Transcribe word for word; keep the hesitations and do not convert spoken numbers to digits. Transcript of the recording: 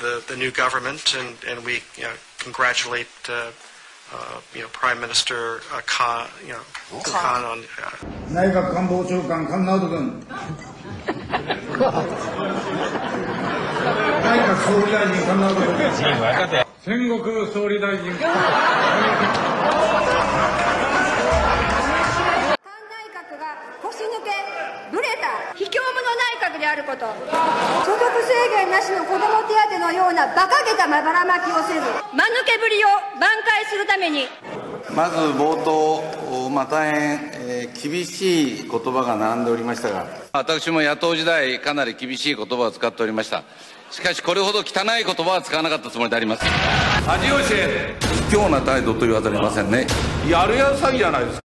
the, the new government, and, and we you know, congratulate uh, uh, you know, Prime Minister uh, Khan, you know, Khan on. Uh, 内閣官房長官、菅直人君。内閣総理大臣、菅直人君。戦国総理大臣。菅内閣が腰抜け、ぶれた、卑怯者内閣であること。所得制限なしの子ども手当のような馬鹿げたまばらまきをせず、間抜けぶりを挽回するために。 まず冒頭、まあ、大変、えー、厳しい言葉が並んでおりましたが、私も野党時代、かなり厳しい言葉を使っておりました。しかし、これほど汚い言葉は使わなかったつもりであります。恥を知れ。卑怯な態度と言わざるを得ませんね。やるやる詐欺じゃないですか。